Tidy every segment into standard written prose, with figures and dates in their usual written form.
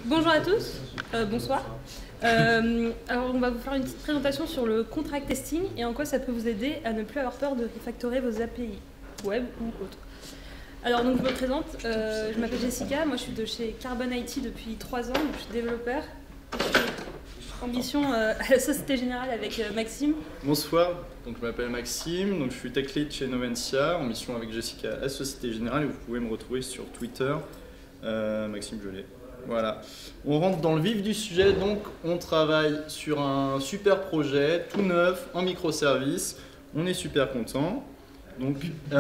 Bonjour à tous, bonsoir. Alors on va vous faire une petite présentation sur le contract testing et en quoi ça peut vous aider à ne plus avoir peur de refactorer vos API, web ou autres. Alors donc je me présente, je m'appelle Jessica, moi je suis de chez Carbon IT depuis 3 ans, donc je suis développeur. Je suis en mission à la Société Générale avec Maxime. Bonsoir, donc je m'appelle Maxime, donc je suis tech lead chez Noventia, en mission avec Jessica à la Société Générale et vous pouvez me retrouver sur Twitter, Maxime Gelé. Voilà, on rentre dans le vif du sujet, donc on travaille sur un super projet, tout neuf, en microservices, on est super content. Donc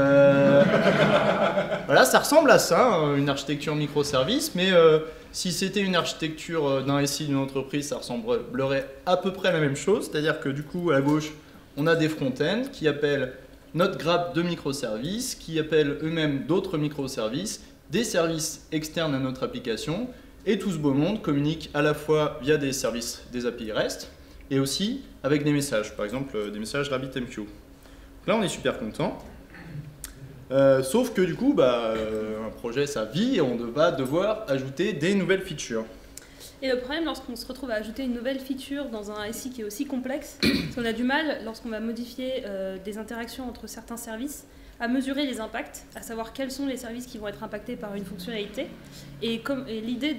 voilà, ça ressemble à ça, une architecture microservice, mais si c'était une architecture d'un SI d'une entreprise, ça ressemblerait à peu près à la même chose, c'est-à-dire que du coup, à la gauche, on a des front-ends qui appellent notre grappe de microservices, qui appellent eux-mêmes d'autres microservices, des services externes à notre application, et tout ce beau monde communique à la fois via des services, des API REST, et aussi avec des messages, par exemple des messages RabbitMQ. Là, on est super content. Sauf que du coup, un projet, ça vit et on va devoir ajouter des nouvelles features. Et le problème, lorsqu'on se retrouve à ajouter une nouvelle feature dans un SI qui est aussi complexe, c'est qu'on a du mal, lorsqu'on va modifier des interactions entre certains services, à mesurer les impacts, à savoir quels sont les services qui vont être impactés par une fonctionnalité. Et l'idée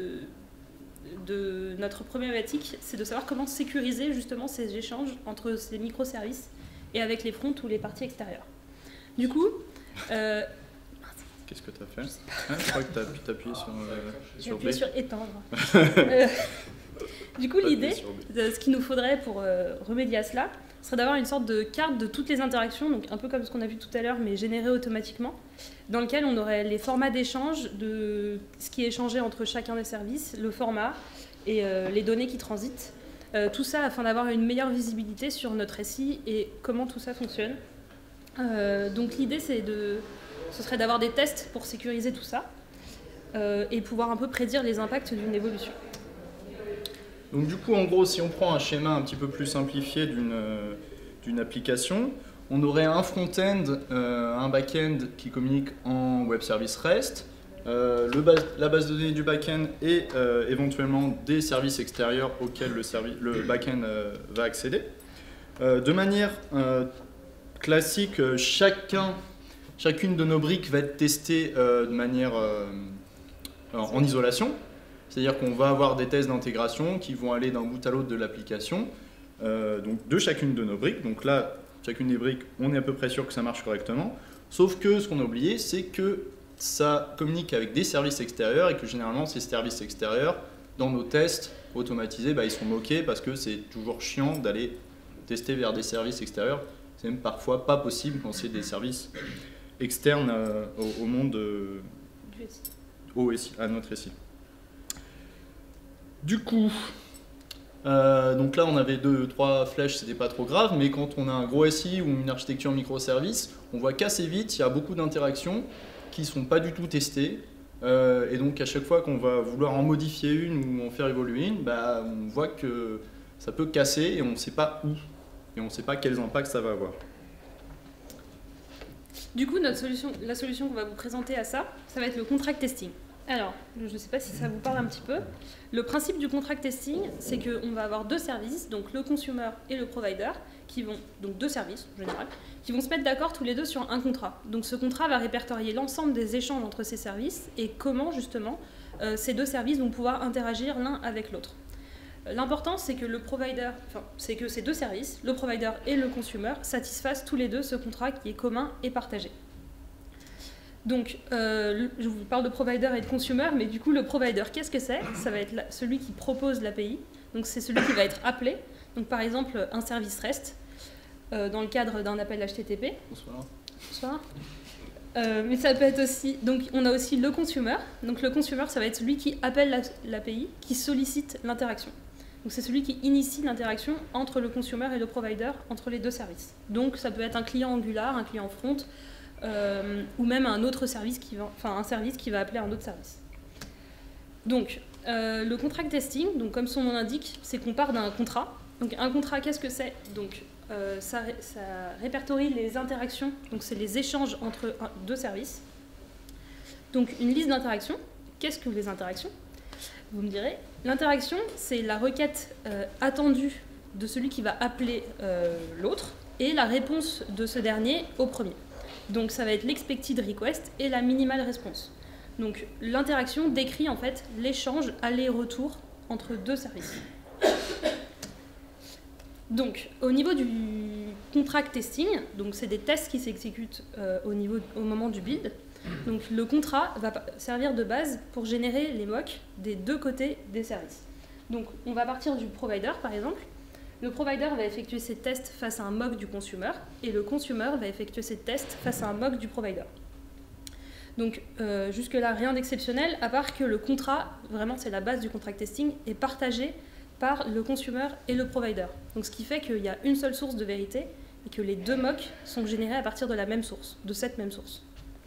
de notre problématique, c'est de savoir comment sécuriser justement ces échanges entre ces microservices et avec les fronts ou les parties extérieures. Du coup... Qu'est-ce que tu as fait? Je crois que tu as pu t'appuyer sur J'ai appuyé B. sur éteindre. Du coup, l'idée, ce qu'il nous faudrait pour remédier à cela, serait d'avoir une sorte de carte de toutes les interactions, donc un peu comme ce qu'on a vu tout à l'heure, mais générée automatiquement, dans lequel on aurait les formats d'échange de ce qui est échangé entre chacun des services, le format et les données qui transitent. Tout ça afin d'avoir une meilleure visibilité sur notre SI et comment tout ça fonctionne. Donc l'idée, ce serait d'avoir des tests pour sécuriser tout ça et pouvoir un peu prédire les impacts d'une évolution. Donc du coup, en gros, si on prend un schéma un petit peu plus simplifié d'une application, on aurait un front-end, un back-end qui communique en web service REST, la base de données du back-end et éventuellement des services extérieurs auxquels le back-end va accéder. De manière classique, chacune de nos briques va être testée de manière en isolation. C'est-à-dire qu'on va avoir des tests d'intégration qui vont aller d'un bout à l'autre de l'application, donc de chacune de nos briques. Donc là, chacune des briques, on est à peu près sûr que ça marche correctement. Sauf que ce qu'on a oublié, c'est que ça communique avec des services extérieurs et que généralement, ces services extérieurs, dans nos tests automatisés, ils sont moqués parce que c'est toujours chiant d'aller tester vers des services extérieurs. C'est même parfois pas possible quand c'est des services externes au monde à notre SI. Du coup, donc là on avait 2-3 flèches, c'était pas trop grave, mais quand on a un gros SI ou une architecture microservice, on voit qu'assez vite, il y a beaucoup d'interactions qui ne sont pas du tout testées. Et donc à chaque fois qu'on va vouloir en modifier une ou en faire évoluer une, on voit que ça peut casser et on ne sait pas où. Et on ne sait pas quels impacts ça va avoir. Du coup, la solution qu'on va vous présenter à ça, ça va être le contract testing. Alors, je ne sais pas si ça vous parle un petit peu. Le principe du contract testing, c'est qu'on va avoir deux services, donc le consumer et le provider, donc deux services en général, qui vont se mettre d'accord tous les deux sur un contrat. Donc ce contrat va répertorier l'ensemble des échanges entre ces services et comment justement ces deux services vont pouvoir interagir l'un avec l'autre. L'important, c'est que c'est que ces deux services, le provider et le consumer, satisfassent tous les deux ce contrat qui est commun et partagé. Donc, je vous parle de provider et de consumer, mais du coup, le provider, qu'est-ce que c'est? Ça va être celui qui propose l'API, donc c'est celui qui va être appelé. Donc, par exemple, un service REST, dans le cadre d'un appel HTTP. Bonsoir. Bonsoir. Mais ça peut être aussi... Donc, on a aussi le consumer. Donc, le consumer, ça va être celui qui appelle l'API, qui sollicite l'interaction. Donc, c'est celui qui initie l'interaction entre le consumer et le provider, entre les deux services. Donc, ça peut être un client Angular, un client front, ou même un autre service un service qui va appeler un autre service. Donc, le contract testing, donc comme son nom l'indique, c'est qu'on part d'un contrat. Donc, un contrat, qu'est-ce que c'est? Donc, ça répertorie les interactions, donc c'est les échanges entre deux services. Donc, une liste d'interactions. Qu'est-ce que les interactions? vous me direz. L'interaction, c'est la requête attendue de celui qui va appeler l'autre et la réponse de ce dernier au premier. Donc ça va être l'expected request et la minimal response. Donc l'interaction décrit en fait l'échange aller-retour entre deux services. Donc au niveau du contract testing, donc c'est des tests qui s'exécutent au moment du build. Donc le contrat va servir de base pour générer les mocks des deux côtés des services. Donc on va partir du provider par exemple. Le provider va effectuer ses tests face à un mock du consumer et le consumer va effectuer ses tests face à un mock du provider. Donc jusque-là, rien d'exceptionnel, à part que le contrat, vraiment c'est la base du contract testing, est partagé par le consumer et le provider. Donc ce qui fait qu'il y a une seule source de vérité et que les deux mocks sont générés à partir de la même source, de cette même source.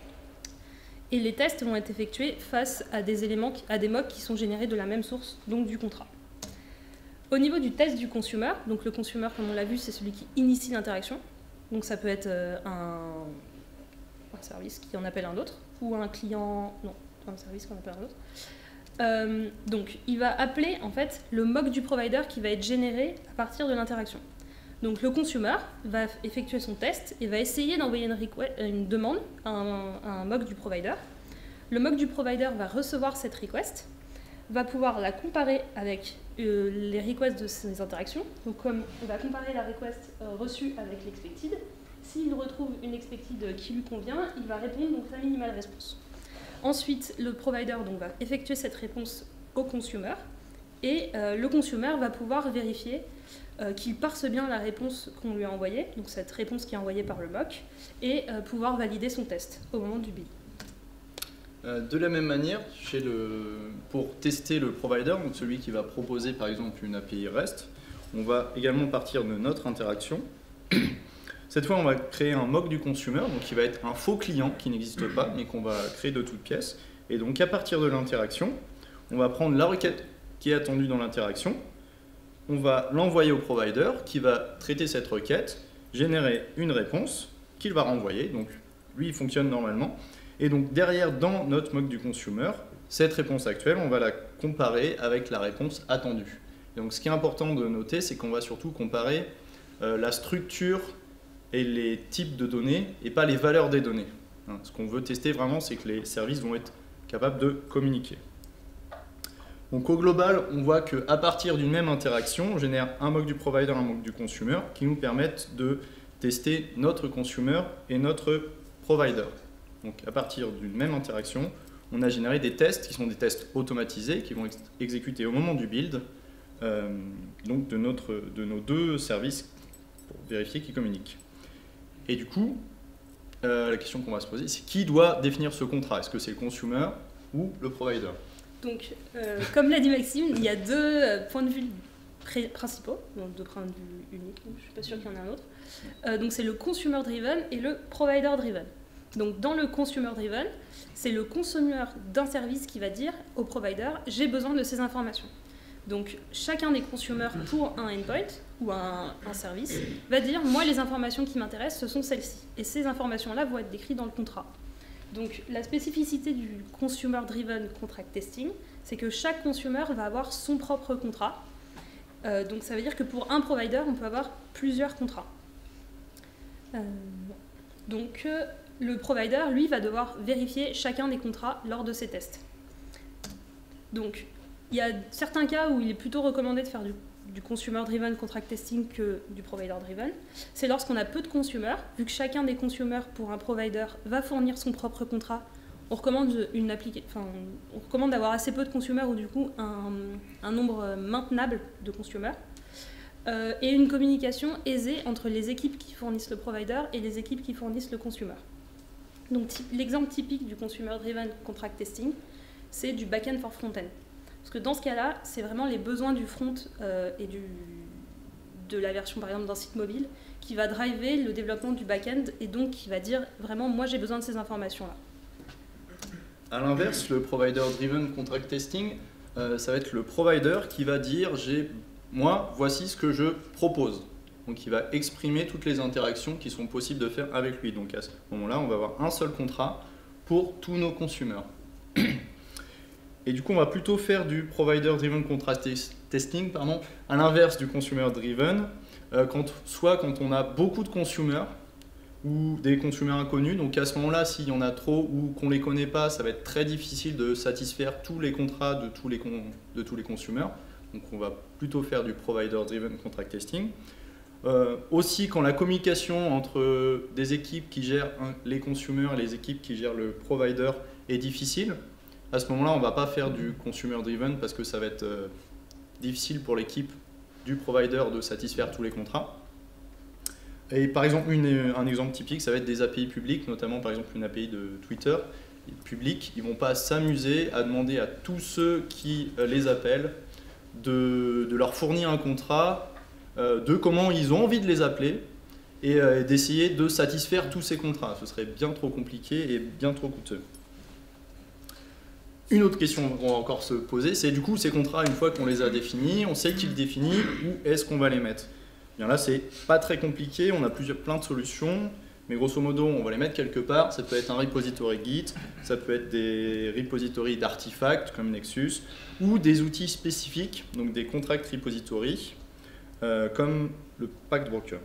Et les tests vont être effectués face à des éléments, à des mocks qui sont générés de la même source, donc du contrat. Au niveau du test du consumer, donc le consumer, comme on l'a vu, c'est celui qui initie l'interaction. Donc ça peut être un service qui en appelle un autre, ou un client, non, un service qui en appelle un autre. Donc il va appeler en fait le mock du provider qui va être généré à partir de l'interaction. Donc le consumer va effectuer son test et va essayer d'envoyer une demande à un mock du provider. Le mock du provider va recevoir cette request, va pouvoir la comparer avec les requests de ces interactions. Donc comme on va comparer la request reçue avec l'expected, s'il retrouve une expected qui lui convient, il va répondre donc la minimal response. Ensuite, le provider donc, va effectuer cette réponse au consumer et le consumer va pouvoir vérifier qu'il parse bien la réponse qu'on lui a envoyée, donc cette réponse qui est envoyée par le mock, et pouvoir valider son test au moment du build. De la même manière, pour tester le provider, donc celui qui va proposer par exemple une API REST, on va également partir de notre interaction. Cette fois, on va créer un mock du consumer, donc qui va être un faux client qui n'existe pas, mais qu'on va créer de toutes pièces. Et donc à partir de l'interaction, on va prendre la requête qui est attendue dans l'interaction, on va l'envoyer au provider qui va traiter cette requête, générer une réponse qu'il va renvoyer, donc lui il fonctionne normalement. Et donc derrière, dans notre mock du consumer, cette réponse actuelle, on va la comparer avec la réponse attendue. Et donc ce qui est important de noter, c'est qu'on va surtout comparer la structure et les types de données et pas les valeurs des données. Ce qu'on veut tester vraiment, c'est que les services vont être capables de communiquer. Donc au global, on voit qu'à partir d'une même interaction, on génère un mock du provider, un mock du consumer, qui nous permettent de tester notre consumer et notre provider. Donc à partir d'une même interaction, on a généré des tests qui sont des tests automatisés, qui vont être exécutés au moment du build, donc de nos deux services pour vérifier qu'ils communiquent. Et du coup, la question qu'on va se poser, c'est qui doit définir ce contrat? Est-ce que c'est le consumer ou le provider? Donc, comme l'a dit Maxime, il y a deux points de vue principaux, donc deux points de vue uniques, je ne suis pas sûre qu'il y en ait un autre. Donc c'est le consumer driven et le provider driven. Donc dans le consumer driven, c'est le consommeur d'un service qui va dire au provider « j'ai besoin de ces informations ». Donc chacun des consommateurs pour un endpoint ou un service va dire « moi les informations qui m'intéressent ce sont celles-ci ». Et ces informations-là vont être décrites dans le contrat. Donc la spécificité du consumer driven contract testing, c'est que chaque consumer va avoir son propre contrat. Donc ça veut dire que pour un provider, on peut avoir plusieurs contrats. Donc le provider, lui, va devoir vérifier chacun des contrats lors de ses tests. Donc il y a certains cas où il est plutôt recommandé de faire du consumer-driven contract testing que du provider-driven. C'est lorsqu'on a peu de consumers, vu que chacun des consumers pour un provider va fournir son propre contrat, on recommande d'avoir assez peu de consumers ou du coup un nombre maintenable de consumers et une communication aisée entre les équipes qui fournissent le provider et les équipes qui fournissent le consumer. Donc l'exemple typique du consumer-driven contract testing, c'est du back-end for front-end. Parce que dans ce cas-là, c'est vraiment les besoins du front et de la version par exemple d'un site mobile qui va driver le développement du back-end et donc qui va dire vraiment moi j'ai besoin de ces informations-là. A l'inverse, le provider-driven contract testing, ça va être le provider qui va dire moi voici ce que je propose. Donc il va exprimer toutes les interactions qui sont possibles de faire avec lui. Donc à ce moment-là, on va avoir un seul contrat pour tous nos consommateurs. Et du coup, on va plutôt faire du provider-driven contract testing, à l'inverse du consumer-driven, soit quand on a beaucoup de consumers ou des consommateurs inconnus. Donc à ce moment-là, s'il y en a trop ou qu'on ne les connaît pas, ça va être très difficile de satisfaire tous les contrats de tous les consommateurs. Donc on va plutôt faire du provider-driven contract testing. Aussi, quand la communication entre des équipes qui gèrent les consommateurs et les équipes qui gèrent le provider est difficile, à ce moment-là, on ne va pas faire du consumer-driven parce que ça va être difficile pour l'équipe du provider de satisfaire tous les contrats. Et par exemple, un exemple typique, ça va être des API publiques, notamment par exemple une API de Twitter publique. Ils ne vont pas s'amuser à demander à tous ceux qui les appellent de leur fournir un contrat, de comment ils ont envie de les appeler et d'essayer de satisfaire tous ces contrats. Ce serait bien trop compliqué et bien trop coûteux. Une autre question qu'on va encore se poser, c'est du coup ces contrats, une fois qu'on les a définis, on sait qui les définit, où est-ce qu'on va les mettre? Bien là, c'est pas très compliqué, on a plein de solutions, mais grosso modo, on va les mettre quelque part. Ça peut être un repository Git, ça peut être des repositories d'artefacts comme Nexus, ou des outils spécifiques, donc des contract repositories, comme le Pact Broker.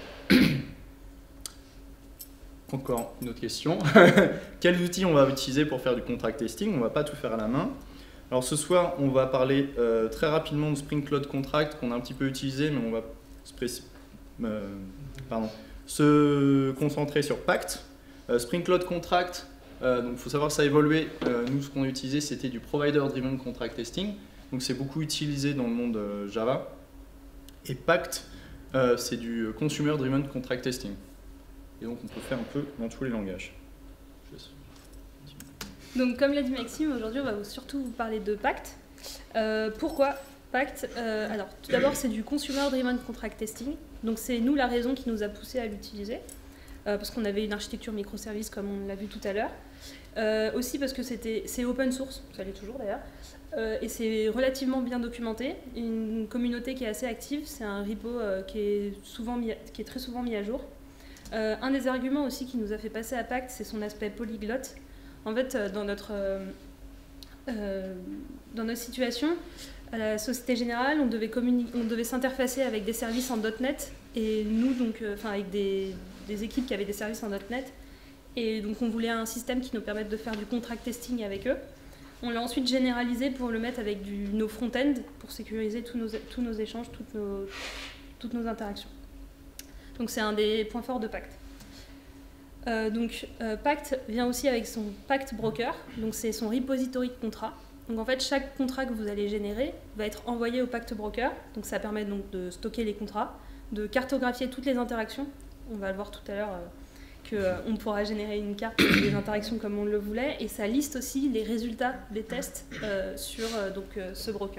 Encore une autre question. Quels outils on va utiliser pour faire du contract testing? On ne va pas tout faire à la main. Alors ce soir, on va parler très rapidement de Spring Cloud Contract qu'on a un petit peu utilisé, mais on va se concentrer sur Pact. Spring Cloud Contract, donc il faut savoir que ça a évolué. Nous, ce qu'on a utilisé, c'était du Provider Driven Contract Testing. Donc c'est beaucoup utilisé dans le monde Java. Et Pact, c'est du Consumer Driven Contract Testing. Et donc on peut faire un peu dans tous les langages. Donc comme l'a dit Maxime, aujourd'hui on va surtout vous parler de Pact. Pourquoi Pact? Alors tout d'abord c'est du Consumer Driven Contract Testing. Donc c'est nous la raison qui nous a poussé à l'utiliser. Parce qu'on avait une architecture microservice comme on l'a vu tout à l'heure. Aussi parce que c'est open source, ça l'est toujours d'ailleurs. Et c'est relativement bien documenté. Une communauté qui est assez active, c'est un repo qui est très souvent mis à jour. Un des arguments aussi qui nous a fait passer à Pact, c'est son aspect polyglotte. En fait, dans notre situation, à la Société Générale, on devait s'interfacer avec des services en .NET et nous, donc, avec des équipes qui avaient des services en .NET. Et donc, on voulait un système qui nous permette de faire du contract testing avec eux. On l'a ensuite généralisé pour le mettre avec nos front-end pour sécuriser tous nos échanges, toutes nos interactions. Donc c'est un des points forts de Pact. Pact vient aussi avec son Pact Broker, donc c'est son repository de contrat. Donc en fait, chaque contrat que vous allez générer va être envoyé au Pact Broker. Donc ça permet donc de stocker les contrats, de cartographier toutes les interactions. On va le voir tout à l'heure qu'on pourra générer une carte des interactions comme on le voulait, et ça liste aussi les résultats des tests sur ce broker.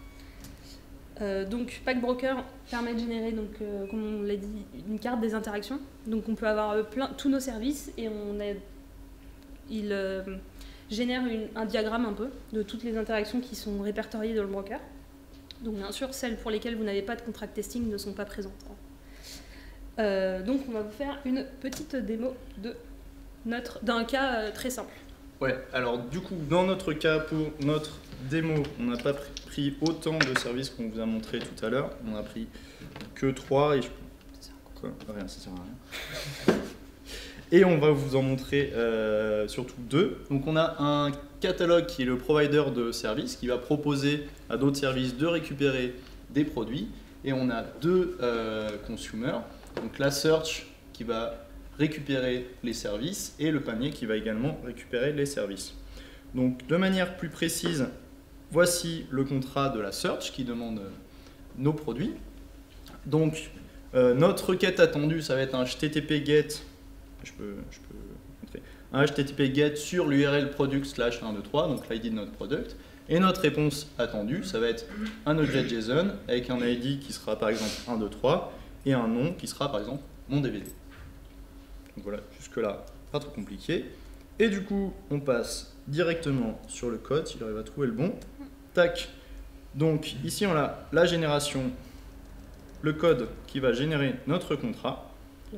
Donc Pact Broker permet de générer, comme on l'a dit, une carte des interactions. Donc on peut avoir tous nos services et il génère un diagramme un peu de toutes les interactions qui sont répertoriées dans le broker. Donc bien sûr, celles pour lesquelles vous n'avez pas de contract testing ne sont pas présentes. Donc on va vous faire une petite démo d'un cas très simple. Ouais, alors du coup, dans notre cas, pour notre démo, on n'a pas pris autant de services qu'on vous a montré tout à l'heure. On a pris que 3 et rien, ça sert à rien. Et on va vous en montrer surtout 2. Donc on a un catalogue qui est le provider de services qui va proposer à d'autres services de récupérer des produits. Et on a 2 consumers, donc la search qui va récupérer les services et le panier qui va également récupérer les services. Donc de manière plus précise, voici le contrat de la search qui demande nos produits. Donc notre requête attendue, ça va être un HTTP GET, je peux montrer, un HTTP GET sur l'URL product/123, donc l'ID de notre product. Et notre réponse attendue, ça va être un objet JSON avec un ID qui sera par exemple 123 et un nom qui sera par exemple mon DVD. Donc voilà, jusque-là, pas trop compliqué. Et du coup, on passe directement sur le code, s'il arrive à trouver le bon. Tac. Donc ici, on a la génération, le code qui va générer notre contrat.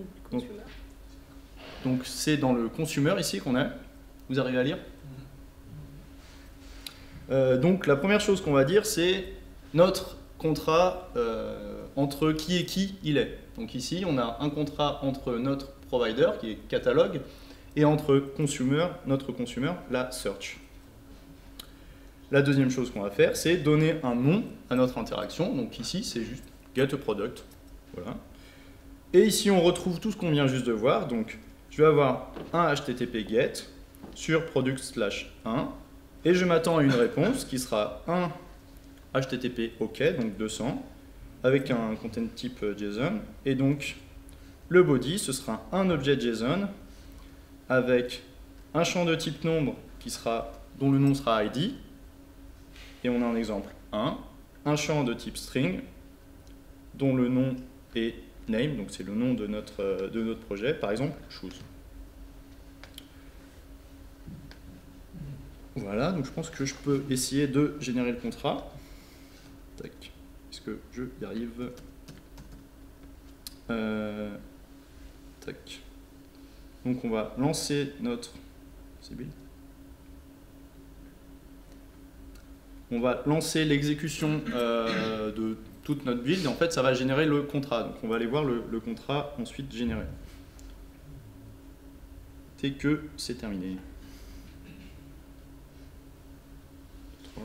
Donc c'est dans le consumer ici qu'on a. Vous arrivez à lire? Donc la première chose qu'on va dire, c'est notre contrat entre qui et qui il est. Donc ici, on a un contrat entre notre provider, qui est catalogue, et entre consumer, notre consumer, la search. La deuxième chose qu'on va faire, c'est donner un nom à notre interaction. Donc ici, c'est juste get a product. Voilà. Et ici, on retrouve tout ce qu'on vient juste de voir. Donc, je vais avoir un HTTP GET sur product/1 et je m'attends à une réponse qui sera un HTTP OK, donc 200, avec un content type JSON. Et donc, le body, ce sera un objet JSON avec un champ de type nombre dont le nom sera ID. Et on a un exemple 1, un champ de type string dont le nom est name, donc c'est le nom de notre projet, par exemple shoes. Voilà, donc je pense que je peux essayer de générer le contrat. Tac, est-ce que je y arrive? Tac. Donc on va lancer notre... C'est build. On va lancer l'exécution de toute notre build et en fait ça va générer le contrat. Donc on va aller voir le contrat ensuite généré. Dès que c'est terminé. 3.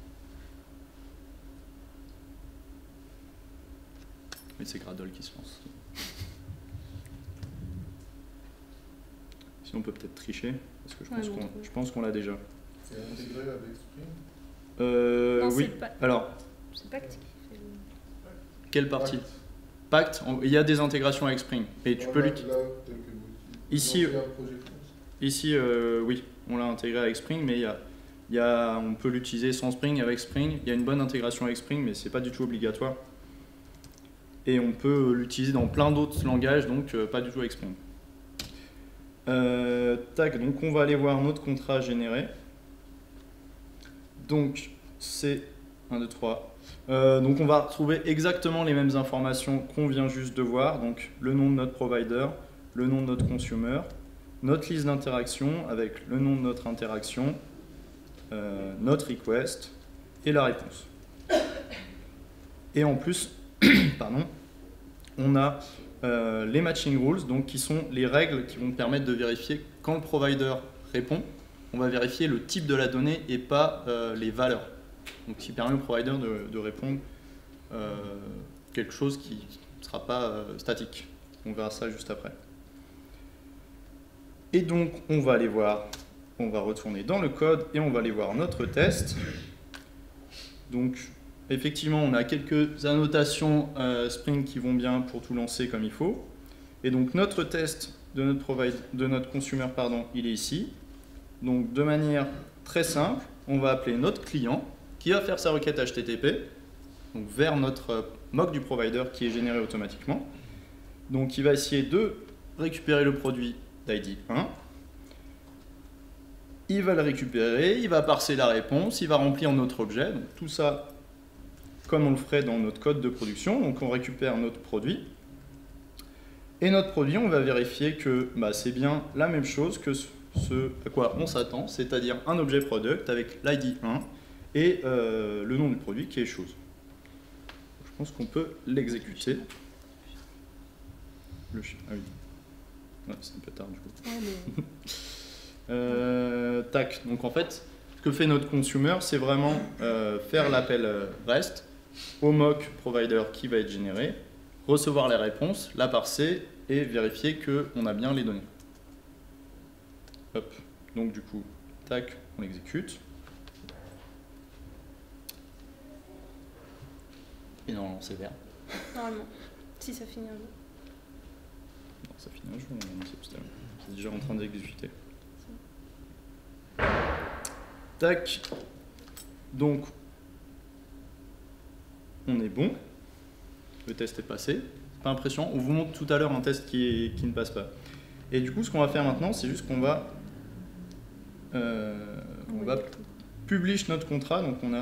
Mais c'est Gradle qui se lance. Sinon on peut peut-être tricher, parce que je pense qu'on l'a déjà. C'est intégré avec Spring? Non, oui. Alors, c'est Pact qui fait le... Quelle partie? Pact, il y a des intégrations avec Spring. Et tu peux l'utiliser. Ici, oui, on l'a intégré avec Spring, mais on peut l'utiliser sans Spring, avec Spring. Il y a une bonne intégration avec Spring, mais c'est pas du tout obligatoire. Et on peut l'utiliser dans plein d'autres langages, donc pas du tout avec Spring. Tac, donc on va aller voir notre contrat généré. Donc c'est 1, 2, 3. Donc on va retrouver exactement les mêmes informations qu'on vient juste de voir. Donc le nom de notre provider, le nom de notre consumer, notre liste d'interactions avec le nom de notre interaction, notre request et la réponse. Et en plus, pardon, on a les matching rules, donc qui sont les règles qui vont permettre de vérifier quand le provider répond. On va vérifier le type de la donnée et pas les valeurs. Donc, ce qui permet au provider de répondre quelque chose qui ne sera pas statique. On verra ça juste après. Et donc, on va aller voir, on va retourner dans le code et on va aller voir notre test. Donc, effectivement, on a quelques annotations Spring qui vont bien pour tout lancer comme il faut. Et donc, notre test de notre consumer, il est ici. Donc de manière très simple, on va appeler notre client qui va faire sa requête HTTP donc vers notre mock du provider qui est généré automatiquement. Donc il va essayer de récupérer le produit d'ID 1. Il va le récupérer, il va parser la réponse, il va remplir notre objet. Donc tout ça comme on le ferait dans notre code de production. Donc on récupère notre produit. Et notre produit, on va vérifier que c'est bien la même chose que ce à quoi on s'attend, c'est-à-dire un objet product avec l'ID 1 et le nom du produit qui est chose. Je pense qu'on peut l'exécuter. Ah oui. Ouais, c'est un peu tard du coup. Tac. Donc en fait, ce que fait notre consumer, c'est vraiment faire l'appel REST au mock provider qui va être généré, recevoir les réponses, la parser et vérifier qu'on a bien les données. Hop. Donc du coup, tac, on exécute. Et normalement c'est vert. Normalement, si ça finit un jour. Non, ça finit un jour, c'est déjà en train d'exécuter. Tac. Donc, on est bon. Le test est passé. Pas impressionnant. On vous montre tout à l'heure un test qui ne passe pas. Et du coup, ce qu'on va faire maintenant, c'est juste qu'on va publish notre contrat. Donc on a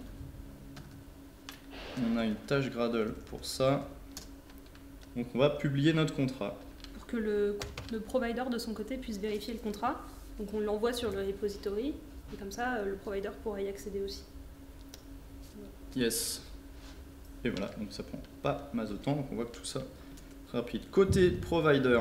une tâche Gradle pour ça. Donc on va publier notre contrat. Pour que le provider de son côté puisse vérifier le contrat. Donc on l'envoie sur le repository Et comme ça, le provider pourra y accéder aussi. Yes. Et voilà, donc ça prend pas masse de temps, donc on voit que tout ça est rapide. Côté provider,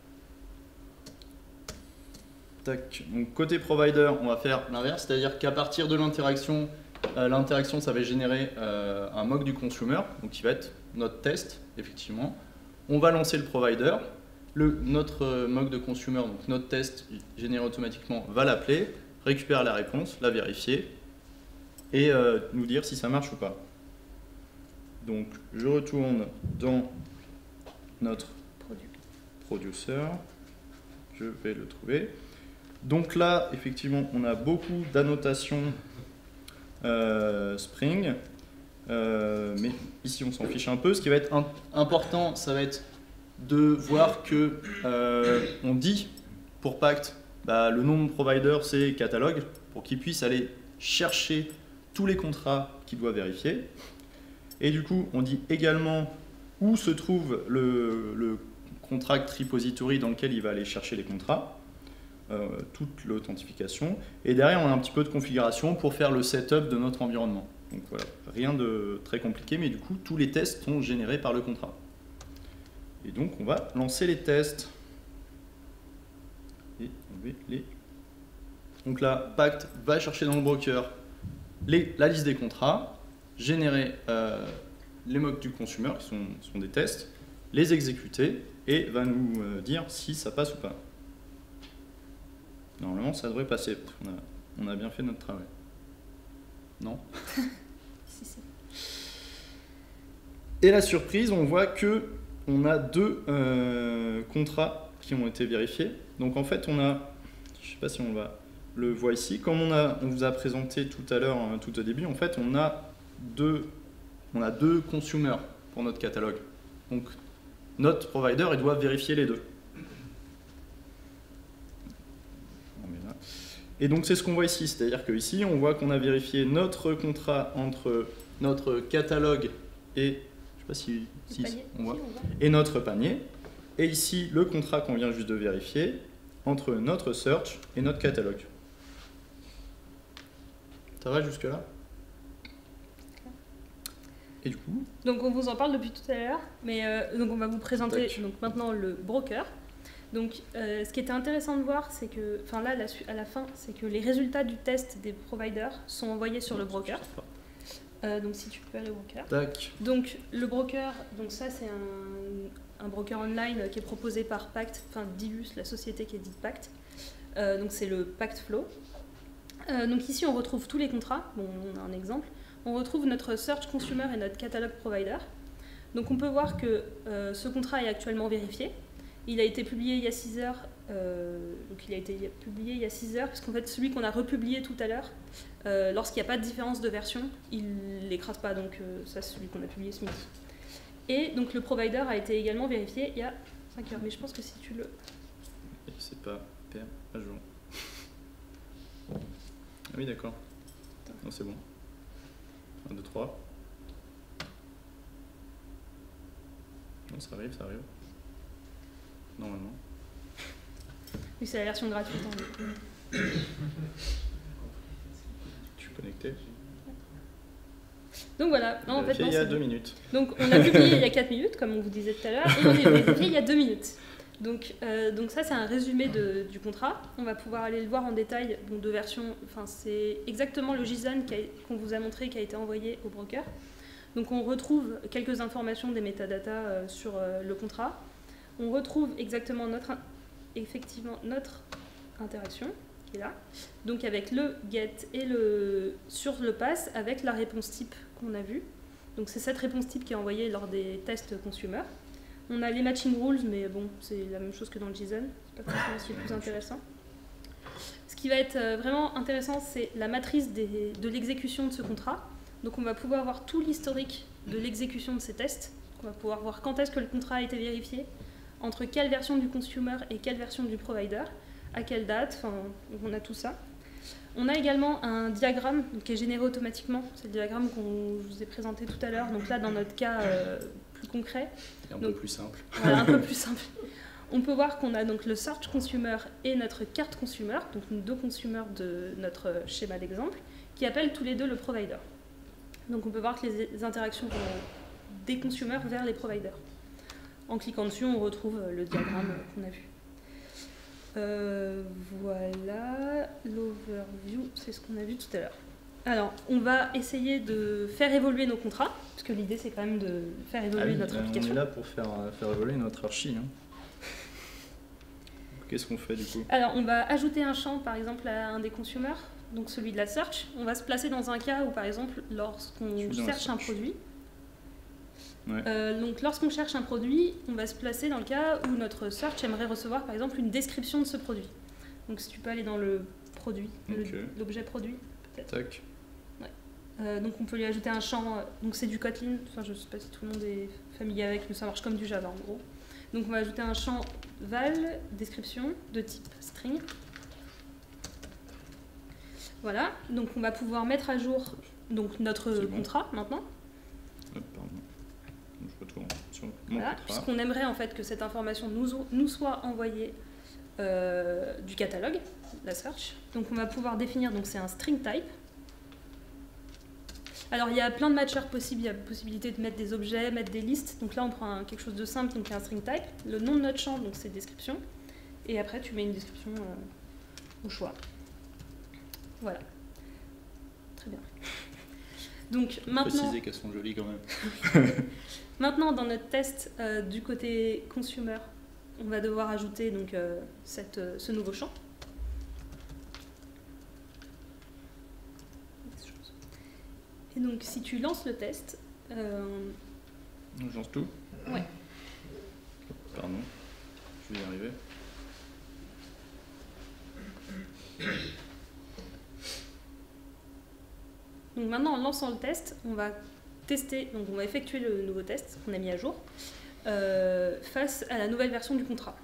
tac. Donc côté provider, on va faire l'inverse, c'est-à-dire qu'à partir de l'interaction, ça va générer un mock du consumer, donc qui va être notre test, effectivement. On va lancer le provider, notre mock de consumer, donc notre test généré automatiquement, va l'appeler, récupérer la réponse, la vérifier et nous dire si ça marche ou pas. Donc je retourne dans notre producer, je vais le trouver. Donc là, effectivement, on a beaucoup d'annotations Spring, mais ici on s'en fiche un peu. Ce qui va être important, ça va être de voir que on dit pour Packt, le nom de provider c'est catalogue, pour qu'il puisse aller chercher tous les contrats qu'il doit vérifier. Et du coup, on dit également où se trouve le contract repository dans lequel il va aller chercher les contrats, toute l'authentification. Et derrière, on a un petit peu de configuration pour faire le setup de notre environnement. Donc voilà, rien de très compliqué, mais du coup, tous les tests sont générés par le contrat. Et donc, on va lancer les tests. Et on va les... Donc là, Packt va chercher dans le broker la liste des contrats, générer les mocks du consumer, qui sont des tests, les exécuter, et va nous dire si ça passe ou pas. Normalement, ça devrait passer, parce qu'on a bien fait notre travail. Non? Si, si. Et la surprise, on voit que on a deux contrats qui ont été vérifiés. Donc en fait, on a, je ne sais pas si on le voit ici, comme on vous a présenté tout à l'heure, tout au début, en fait, on a deux consumers pour notre catalogue. Donc notre provider, il doit vérifier les deux. Et donc c'est ce qu'on voit ici, c'est-à-dire qu'ici, on voit qu'on a vérifié notre contrat entre notre catalogue et, je sais pas si on voit, et notre panier. Et ici, le contrat qu'on vient juste de vérifier entre notre search et notre catalogue. Ça va jusque-là? Et du coup... Donc on vous en parle depuis tout à l'heure, mais donc on va vous présenter donc, maintenant le broker. Donc ce qui était intéressant de voir, c'est que, enfin là, à la fin, c'est que les résultats du test des providers sont envoyés sur le broker. Donc si tu peux aller au broker. Tac. Donc le broker, donc ça c'est un broker online qui est proposé par Packt, enfin Dilus, la société qui est dite Packt. Donc c'est le Packt Flow. Donc ici on retrouve tous les contrats, bon, on a un exemple. On retrouve notre search consumer et notre catalogue provider. Donc on peut voir que ce contrat est actuellement vérifié. Il a été publié il y a 6 heures, parce qu'en fait celui qu'on a republié tout à l'heure, lorsqu'il n'y a pas de différence de version, il ne l'écrase pas, donc ça c'est celui qu'on a publié ce midi. Et donc le provider a été également vérifié il y a 5 heures, mais je pense que si tu le... C'est pas pair à jour. Ah oui d'accord, non c'est bon. 1, 2, 3. Non ça arrive. Normalement. Oui, c'est la version gratuite. Je suis connecté. Donc voilà. Non, en fait, il y a 2 minutes. Donc on a publié il y a 4 minutes, comme on vous disait tout à l'heure, et on est vérifié il y a 2 minutes. Donc ça, c'est un résumé du contrat. On va pouvoir aller le voir en détail, donc de version. Enfin, c'est exactement le JSON qu'on vous a montré qui a été envoyé au broker. Donc on retrouve quelques informations des métadatas sur le contrat. On retrouve exactement notre interaction qui est là, donc avec le get et sur le pass avec la réponse type qu'on a vue. Donc c'est cette réponse type qui est envoyée lors des tests consumer. On a les matching rules, mais bon, c'est la même chose que dans le JSON, c'est pas forcément ce qui est plus intéressant. Ce qui va être vraiment intéressant, c'est la matrice de l'exécution de ce contrat. Donc on va pouvoir voir tout l'historique de l'exécution de ces tests. On va pouvoir voir quand est-ce que le contrat a été vérifié, entre quelle version du consumer et quelle version du provider, à quelle date, enfin, on a tout ça. On a également un diagramme qui est généré automatiquement, c'est le diagramme qu'on vous ai présenté tout à l'heure, donc là dans notre cas plus concret. Et un peu plus simple. Voilà, un peu plus simple. on peut voir qu'on a donc le search consumer et notre carte consumer, donc nos deux consumers de notre schéma d'exemple, qui appellent tous les deux le provider. Donc on peut voir que les interactions vont des consumers vers les providers. En cliquant dessus, on retrouve le diagramme qu'on a vu. Voilà, l'overview, c'est ce qu'on a vu tout à l'heure. Alors, on va essayer de faire évoluer nos contrats, parce que l'idée c'est quand même de faire évoluer notre application. On est là pour faire évoluer notre archi. Hein. Qu'est-ce qu'on fait du coup? Alors, on va ajouter un champ, par exemple, à un des consumers, donc celui de la search. On va se placer dans un cas où, par exemple, lorsqu'on cherche un produit, donc lorsqu'on cherche un produit, on va se placer dans le cas où notre search aimerait recevoir, par exemple, une description de ce produit. Donc, si tu peux aller dans le produit, l'objet produit, peut-être. Tac. Donc on peut lui ajouter un champ, donc c'est du Kotlin, enfin, je ne sais pas si tout le monde est familier avec, mais ça marche comme du Java en gros. Donc on va ajouter un champ val, description, de type string. Voilà, donc on va pouvoir mettre à jour donc, notre contrat maintenant. Pardon. Je retourne sur mon voilà, contrat. Puisqu'on aimerait en fait que cette information nous soit envoyée du catalogue, la search. Donc on va pouvoir définir, donc c'est un string type. Alors il y a plein de matchers possibles, il y a la possibilité de mettre des objets, mettre des listes. Donc là on prend quelque chose de simple, donc un string type. Le nom de notre champ, donc c'est description. Et après tu mets une description au choix. Voilà. Très bien. Donc maintenant... Préciser qu'elles sont jolies quand même. Maintenant dans notre test du côté consumer, on va devoir ajouter donc, ce nouveau champ. Et donc, si tu lances le test... Je lance tout? Ouais. Pardon, je vais y arriver. Donc maintenant, en lançant le test, on va tester, donc on va effectuer le nouveau test qu'on a mis à jour face à la nouvelle version du contrat.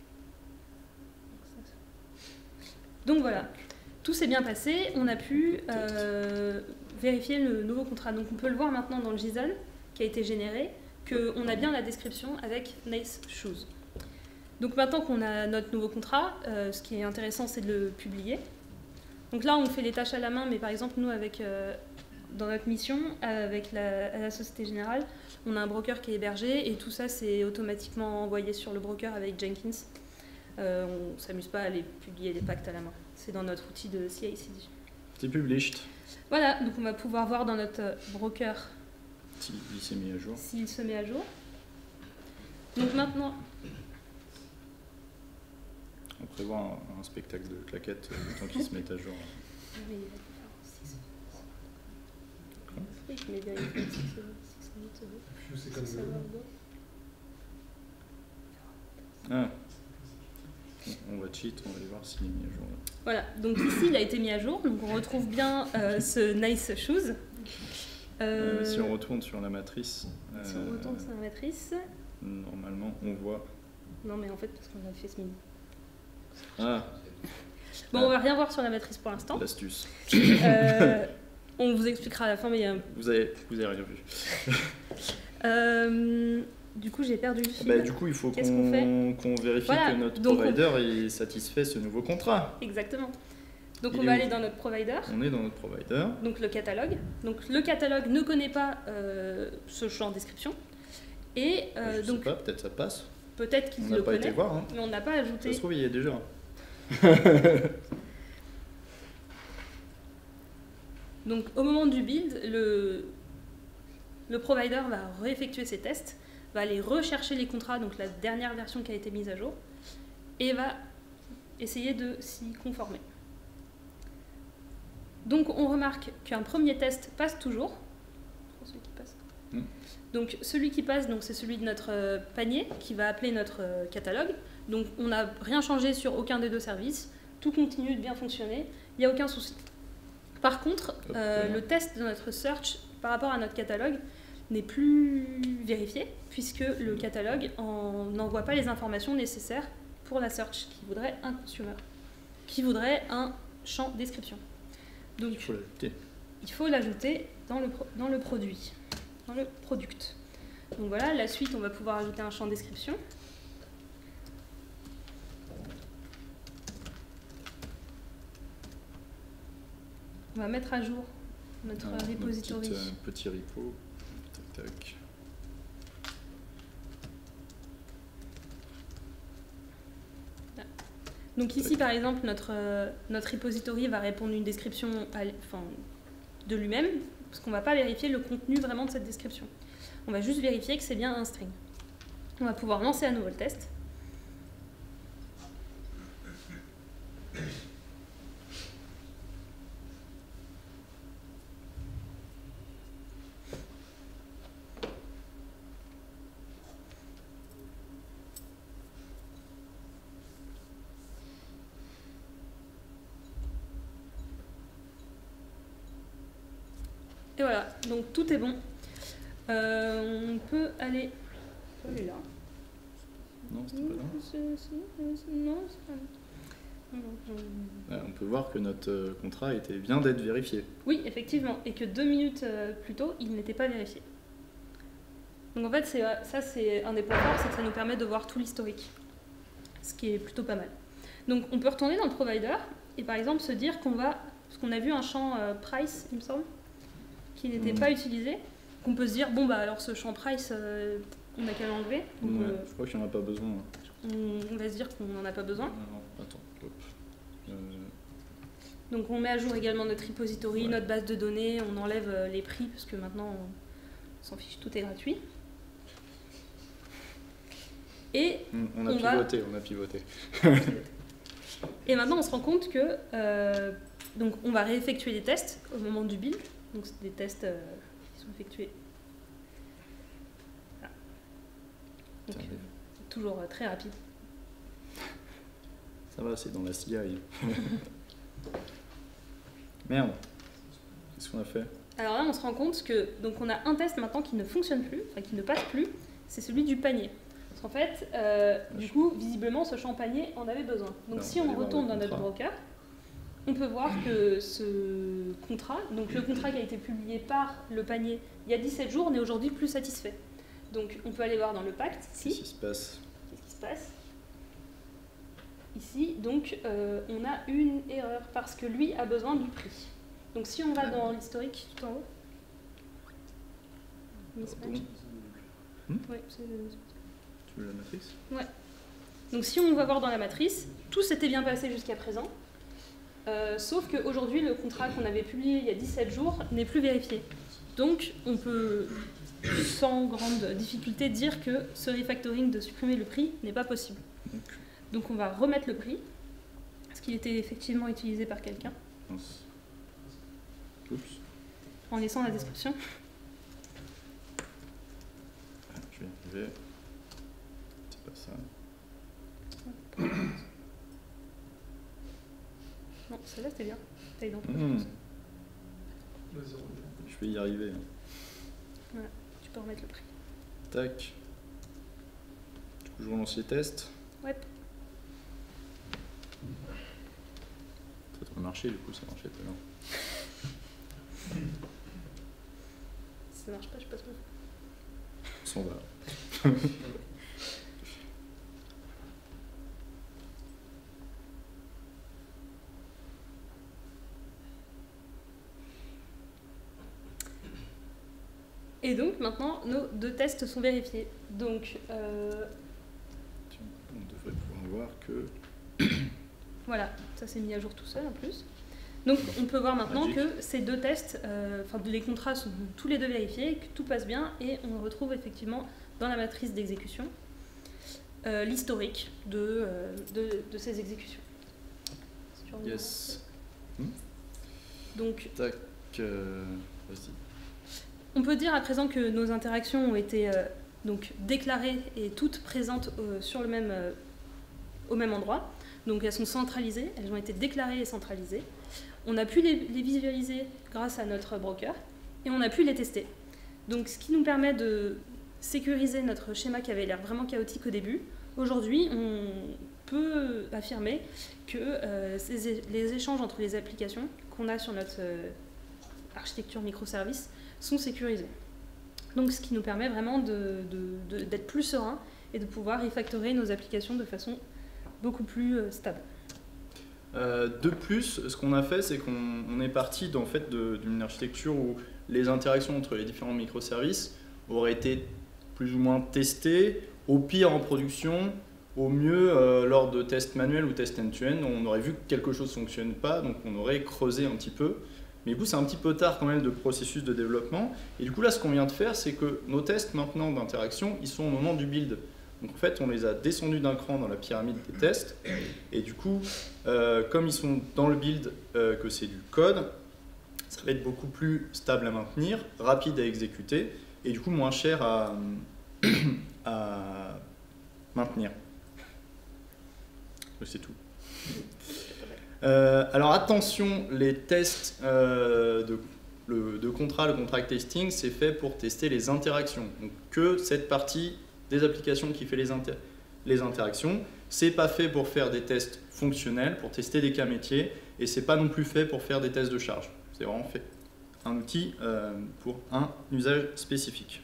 Donc voilà, tout s'est bien passé, on a pu vérifier le nouveau contrat. Donc on peut le voir maintenant dans le JSON qui a été généré, qu'on a bien la description avec Nice Shoes. Donc maintenant qu'on a notre nouveau contrat, ce qui est intéressant c'est de le publier. Donc là on fait les tâches à la main, mais par exemple nous dans notre mission, avec la Société Générale, on a un broker qui est hébergé et tout ça c'est automatiquement envoyé sur le broker avec Jenkins. On ne s'amuse pas à aller publier les pactes à la main. C'est dans notre outil de CI/CD. C'est published. Voilà, donc on va pouvoir voir dans notre broker s'il s'est mis à jour. S'il se met à jour. Donc maintenant... On prévoit un spectacle de claquettes le temps qu'ils se mettent à jour. Ah. On va cheat, on va aller voir s'il est mis à jour. Là. Voilà, donc ici il a été mis à jour, donc on retrouve bien ce Nice Shoes. Si on retourne sur la matrice. Si on retourne sur la matrice. Normalement, on voit. Non, mais en fait, parce qu'on a fait ce mini. Ah. Bon, on va rien voir sur la matrice pour l'instant. L'astuce. On vous expliquera à la fin, mais il y a... Vous avez rien vu. Du coup, j'ai perdu le fil. Bah, du coup, il faut qu'on vérifie que notre provider il satisfait ce nouveau contrat. Exactement. Donc, on va aller dans notre provider. On est dans notre provider. Donc, le catalogue. Donc, le catalogue ne connaît pas ce champ description. Et je sais pas, peut-être ça passe. Peut-être qu'il le connaît. On n'a pas été voir, hein. Mais on n'a pas ajouté. Ça se trouve, il y est déjà. Donc, au moment du build, le provider va réeffectuer ses tests, va aller rechercher les contrats, donc la dernière version qui a été mise à jour, et va essayer de s'y conformer. Donc on remarque qu'un premier test passe toujours. Pour celui qui passe. Donc celui qui passe, c'est celui de notre panier qui va appeler notre catalogue. Donc on n'a rien changé sur aucun des deux services, tout continue de bien fonctionner, il n'y a aucun souci. Par contre, le test de notre search par rapport à notre catalogue n'est plus vérifié, puisque le catalogue n'envoie pas les informations nécessaires pour la search, qui voudrait un consumer, qui voudrait un champ description. Donc, il faut l'ajouter dans le produit, dans le product. Donc voilà, la suite, on va pouvoir ajouter un champ description. On va mettre à jour notre repository. Petit repo. Tac, tac. Donc ici, par exemple, notre repository va répondre une description de lui-même, parce qu'on ne va pas vérifier le contenu vraiment de cette description. On va juste vérifier que c'est bien un string. On va pouvoir lancer à nouveau le test. Et voilà, donc tout est bon. On peut aller... Elle est là. Non, c'était pas là. Non, c'est pas là. On peut voir que notre contrat vient d'être vérifié. Oui, effectivement, et que 2 minutes plus tôt, il n'était pas vérifié. Donc en fait, ça c'est un des points forts, c'est que ça nous permet de voir tout l'historique, ce qui est plutôt pas mal. Donc on peut retourner dans le provider et par exemple se dire qu'on va... Parce qu'on a vu un champ price, il me semble, qui n'était pas utilisé, qu'on peut se dire, bon bah alors ce champ price, on a qu'à l'enlever. Ouais, je crois qu'il n'y en a pas besoin. On va se dire qu'on n'en a pas besoin. Non, attends, hop. Donc on met à jour également notre repository, notre base de données, on enlève les prix parce que maintenant on s'en fiche, tout est gratuit. Et on a pivoté. Et maintenant on se rend compte que donc on va réeffectuer les tests au moment du build. Donc c'est des tests qui sont effectués. Voilà. Donc, toujours très rapide. Ça va, c'est dans la CI. Merde. Qu'est-ce qu'on a fait? Alors là, on se rend compte que donc on a un test maintenant qui ne fonctionne plus, enfin qui ne passe plus, c'est celui du panier. Parce qu'en fait, du coup, visiblement, ce champ panier en avait besoin. Donc si on retourne dans notre broker, on peut voir que ce contrat, donc le contrat qui a été publié par le panier il y a 17 jours, n'est aujourd'hui plus satisfait. Donc on peut aller voir dans le pacte ici. Qu'est-ce qui se passe? Ici, donc, on a une erreur parce que lui a besoin du prix. Donc si on va dans l'historique tout en haut. Oui, tu veux la matrice? Ouais. Donc si on va voir dans la matrice, tout s'était bien passé jusqu'à présent. Sauf qu'aujourd'hui, le contrat qu'on avait publié il y a 17 jours n'est plus vérifié. Donc, on peut, sans grande difficulté, dire que ce refactoring de supprimer le prix n'est pas possible. Donc, on va remettre le prix, parce qu'il était effectivement utilisé par quelqu'un, en laissant la description. Je vais y arriver. C'est pas ça. Non, celle-là c'était bien. T'as identifié. Je vais y arriver. Voilà, tu peux remettre le prix. Tac. Du coup, je relance les tests. Ouais. Ça devrait marcher, du coup, ça marchait pas bien. Si ça marche pas, je passe mon. On s'en va. Et donc maintenant, nos 2 tests sont vérifiés. Donc, on devrait pouvoir voir que... voilà, ça s'est mis à jour tout seul en plus. Donc on peut voir maintenant que ces 2 tests, les contrats sont tous les 2 vérifiés, que tout passe bien, et on retrouve effectivement dans la matrice d'exécution l'historique de ces exécutions. Yes. Donc, tac, vas-y. On peut dire à présent que nos interactions ont été donc déclarées et toutes présentes au même endroit. Donc elles sont centralisées, elles ont été déclarées et centralisées. On a pu les visualiser grâce à notre broker et on a pu les tester. Donc ce qui nous permet de sécuriser notre schéma qui avait l'air vraiment chaotique au début. Aujourd'hui, on peut affirmer que les échanges entre les applications qu'on a sur notre architecture microservice sont sécurisés. Donc ce qui nous permet vraiment d'être plus serein et de pouvoir refactorer nos applications de façon beaucoup plus stable. De plus, ce qu'on a fait, c'est qu'on est parti en fait, d'une architecture où les interactions entre les différents microservices auraient été plus ou moins testées, au pire en production, au mieux lors de tests manuels ou tests end-to-end. On aurait vu que quelque chose ne fonctionne pas, donc on aurait creusé un petit peu. Mais du coup, c'est un petit peu tard quand même de processus de développement. Et du coup, là, ce qu'on vient de faire, c'est que nos tests maintenant d'interaction, ils sont au moment du build. Donc en fait, on les a descendus d'un cran dans la pyramide des tests. Et du coup, comme ils sont dans le build, que c'est du code, ça va être beaucoup plus stable à maintenir, rapide à exécuter, et du coup moins cher à maintenir. C'est tout. Alors attention, les tests de contrat, le contract testing, c'est fait pour tester les interactions. Donc que cette partie des applications qui fait les interactions, c'est pas fait pour faire des tests fonctionnels, pour tester des cas métiers, et c'est pas non plus fait pour faire des tests de charge. C'est vraiment fait un outil pour un usage spécifique.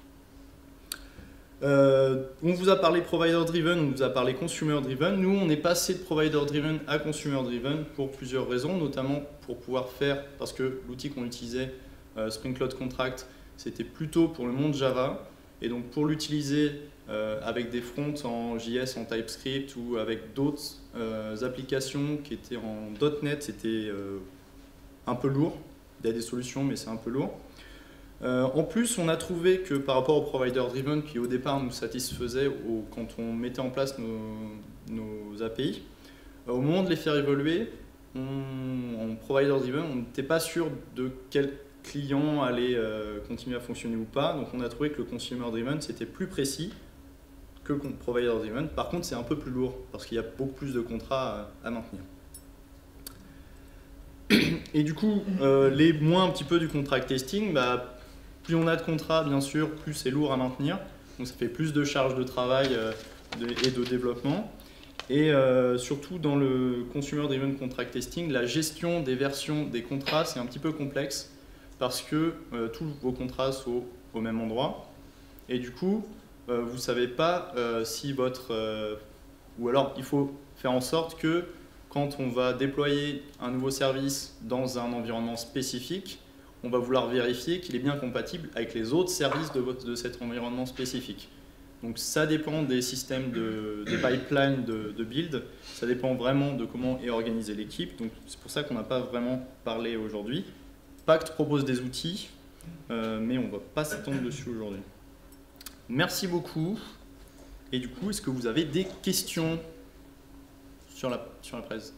On vous a parlé provider-driven, on vous a parlé consumer-driven. Nous, on est passé de provider-driven à consumer-driven pour plusieurs raisons, notamment pour pouvoir faire, parce que l'outil qu'on utilisait, Spring Cloud Contract, c'était plutôt pour le monde Java. Et donc pour l'utiliser avec des fronts en JS, en TypeScript ou avec d'autres applications qui étaient en .NET, c'était un peu lourd. Il y a des solutions, mais c'est un peu lourd. En plus, on a trouvé que par rapport au provider driven, qui au départ nous satisfaisait quand on mettait en place nos API, au moment de les faire évoluer, en provider driven, on n'était pas sûr de quel client allait continuer à fonctionner ou pas. Donc on a trouvé que le consumer driven c'était plus précis que le provider driven. Par contre, c'est un peu plus lourd parce qu'il y a beaucoup plus de contrats à maintenir. Et du coup, les moins un petit peu du contract testing, plus on a de contrats, bien sûr, plus c'est lourd à maintenir. Donc ça fait plus de charges de travail et de développement. Et surtout dans le Consumer Driven Contract Testing, la gestion des versions des contrats, c'est un petit peu complexe parce que tous vos contrats sont au même endroit. Et du coup, vous ne savez pas si ou alors, il faut faire en sorte que quand on va déployer un nouveau service dans un environnement spécifique, on va vouloir vérifier qu'il est bien compatible avec les autres services de cet environnement spécifique. Donc ça dépend des systèmes des pipelines de build, ça dépend vraiment de comment est organisée l'équipe. Donc c'est pour ça qu'on n'a pas vraiment parlé aujourd'hui. Pact propose des outils, mais on ne va pas s'étendre dessus aujourd'hui. Merci beaucoup. Et du coup, est-ce que vous avez des questions sur la presse?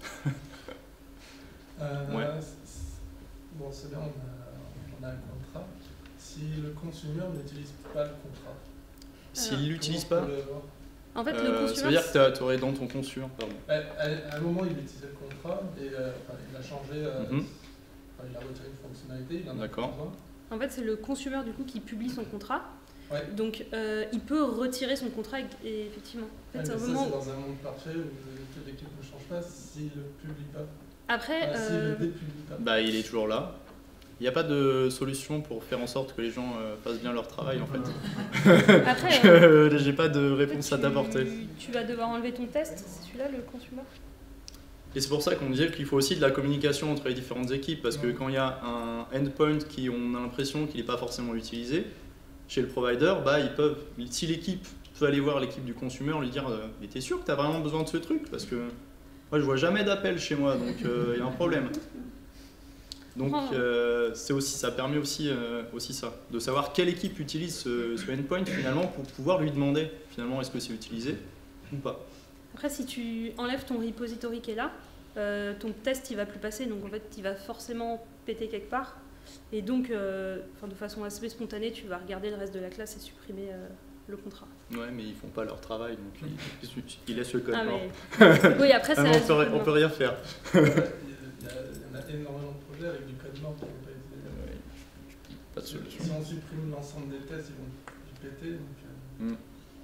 Ouais. Bon, c'est bien, on a un contrat. Si le consumer n'utilise pas le contrat, s'il l'utilise pas, en fait, le consumer, ça veut dire que tu aurais dans ton consumer, pardon. À un moment, il utilisait le contrat et il a changé, il a retiré une fonctionnalité, il en a besoin. En fait, c'est le consumer du coup qui publie son contrat. Ouais. Donc, il peut retirer son contrat et effectivement. En fait, ça, c'est dans un monde parfait où l'équipe ne change pas s'il ne le publie pas. Après, s'il le dépublie pas. Il est toujours là. Il n'y a pas de solution pour faire en sorte que les gens fassent bien leur travail en fait. Après, j'ai pas de réponse à t'apporter. Tu vas devoir enlever ton test, c'est celui-là le consumer. Et c'est pour ça qu'on disait qu'il faut aussi de la communication entre les différentes équipes, parce que quand il y a un endpoint on a l'impression qu'il n'est pas forcément utilisé, chez le provider, si l'équipe peut aller voir l'équipe du consumer, lui dire mais t'es sûr que tu as vraiment besoin de ce truc? Parce que moi je vois jamais d'appel chez moi, donc il y a un problème. Donc ça permet aussi ça, de savoir quelle équipe utilise ce endpoint finalement pour pouvoir lui demander finalement est-ce que c'est utilisé ou pas. Après, si tu enlèves ton repository qui est là, ton test il va plus passer, donc en fait il va forcément péter quelque part. Et donc, de façon assez spontanée, tu vas regarder le reste de la classe et supprimer le contrat. Ouais, mais ils font pas leur travail, donc ils laissent le code mort. Oui, après, on peut rien faire. Il y en a énormément de projets avec du code mort qui ne vont pas utiliser. Pas de solution. Si on supprime l'ensemble des tests, ils vont péter. Donc,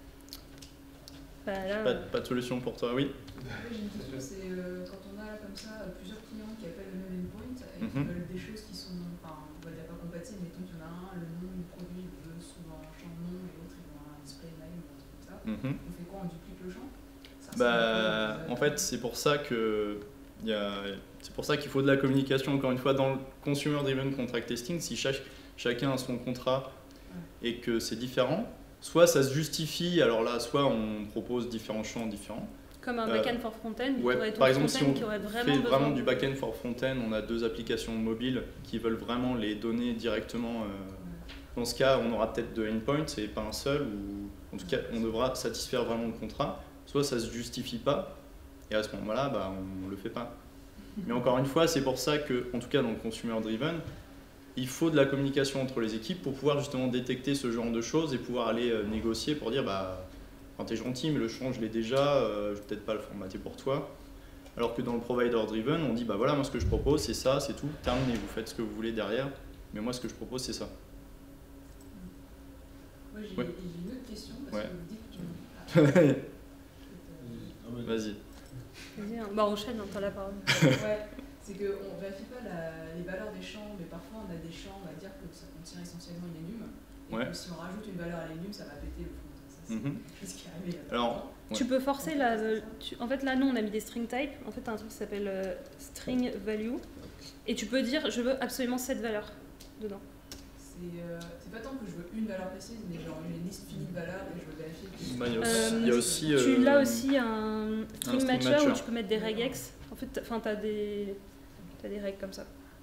pas de solution pour toi, oui. J'ai une question, c'est quand on a comme ça plusieurs clients qui appellent le même endpoint et qui veulent des choses qui sont, on va dire pas compatibles, mettons qu'il y en a un, le nom du produit veut souvent un champ de nom et l'autre il veut un display name ou un truc comme ça. On fait quoi? On duplique le champ? En fait, c'est pour ça que c'est pour ça qu'il faut de la communication, encore une fois, dans le Consumer Driven Contract Testing. Si chacun a son contrat et que c'est différent, soit ça se justifie, alors là, soit on propose différents champs différents. Comme un back-end for front-end, par exemple, si on qui aurait fait vraiment vraiment du back-end for front-end, on a 2 applications mobiles qui veulent vraiment les données directement. Dans ce cas, on aura peut-être 2 endpoints et pas un seul, ou en tout cas, on devra satisfaire vraiment le contrat. Soit ça ne se justifie pas, et à ce moment-là, bah, on ne le fait pas. Mais encore une fois, c'est pour ça que, en tout cas dans le Consumer Driven, il faut de la communication entre les équipes pour pouvoir justement détecter ce genre de choses et pouvoir aller négocier pour dire bah, quand tu es gentil, mais le champ je l'ai déjà, je vais peut-être pas le formater pour toi. Alors que dans le Provider Driven, on dit bah voilà, moi ce que je propose c'est ça, c'est tout, terminé, vous faites ce que vous voulez derrière, mais moi ce que je propose c'est ça. Moi j'ai une autre question parce que vous dites que Vas-y. Vas-y, bah enchaîne, t'as la parole. Ouais, c'est qu'on ne vérifie pas les valeurs des champs, mais parfois on a des champs, on va dire que ça contient essentiellement une enum, et que si on rajoute une valeur à l'enum, ça va péter le fond. Ça, c'est ce qui est arrivé. Alors, tu peux forcer en fait là, nous on a mis des string types. En fait, tu as un truc qui s'appelle string value, et tu peux dire je veux absolument cette valeur dedans. C'est pas tant que je veux une valeur précise, mais genre une liste finie de valeurs et je veux vérifier. Il y a aussi. Tu as aussi un string matcher où tu peux mettre des regex. En fait, tu as des règles comme ça.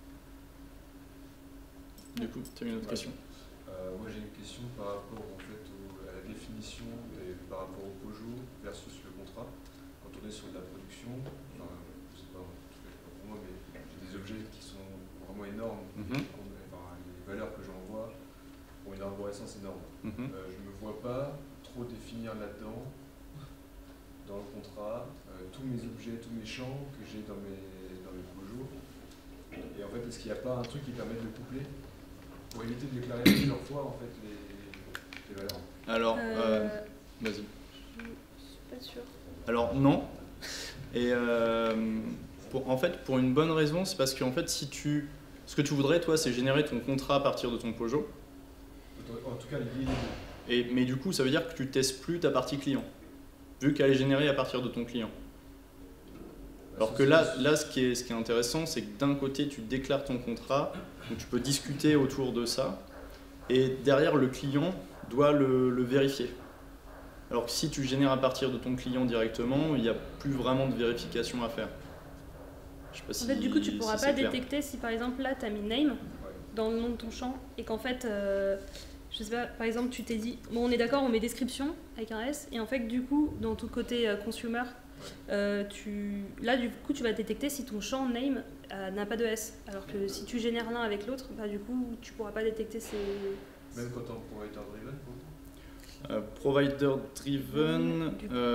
Du coup, tu as une autre question. Moi j'ai une question par rapport en fait, à la définition et par rapport au POJO versus le contrat. Quand on est sur de la production, enfin, je sais pas, en tout cas, pas pour moi, mais j'ai des objets qui sont vraiment énormes. Les valeurs que j'envoie ont une arborescence énorme. Je ne me vois pas trop définir là-dedans, dans le contrat, tous mes objets, tous mes champs que j'ai dans mes POJO. Et en fait, est-ce qu'il n'y a pas un truc qui permet de le coupler pour éviter de déclarer plusieurs fois en fait, les valeurs? Alors, vas-y. Je suis pas sûre. Alors, non. Et en fait, pour une bonne raison, c'est parce que en fait, ce que tu voudrais, toi, c'est générer ton contrat à partir de ton POJO. En tout cas, l'idée. Mais du coup, ça veut dire que tu ne testes plus ta partie client, vu qu'elle est générée à partir de ton client. Alors que là ce qui est intéressant, c'est que d'un côté, tu déclares ton contrat, donc tu peux discuter autour de ça, et derrière, le client doit le vérifier. Alors que si tu génères à partir de ton client directement, il n'y a plus vraiment de vérification à faire. Je sais pas en fait, du coup, tu ne pourras pas détecter si par exemple là, tu as mis name dans le nom de ton champ et qu'en fait, je sais pas, par exemple, tu t'es dit, bon, on est d'accord, on met description avec un S, et en fait, du coup, dans tout côté consumer, là, du coup, tu vas détecter si ton champ name n'a pas de S. Alors que si tu génères l'un avec l'autre, bah, du coup, tu pourras pas détecter ces. Même quand on provider driven provider driven,